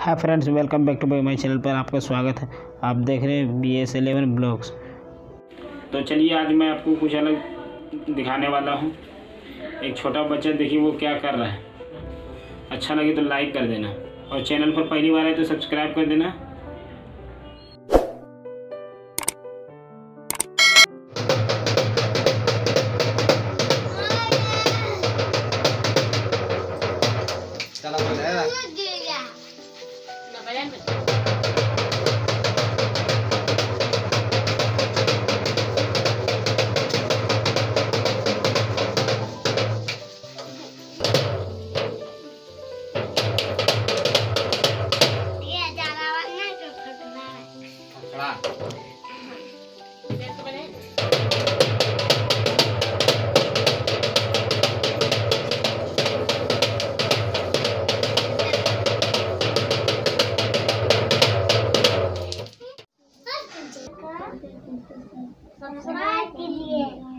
Hi friends, welcome back to my channel पर आपका स्वागत है। आप देख रहे हैं bs11 ब्लॉग्स। तो चलिए आज मैं आपको कुछ अलग दिखाने वाला हूं। एक छोटा बच्चा, देखिए वो क्या कर रहा है। अच्छा लगे तो लाइक कर देना और चैनल पर पहली बार आए तो सब्सक्राइब कर देना। सब्सक्राइब कीजिए।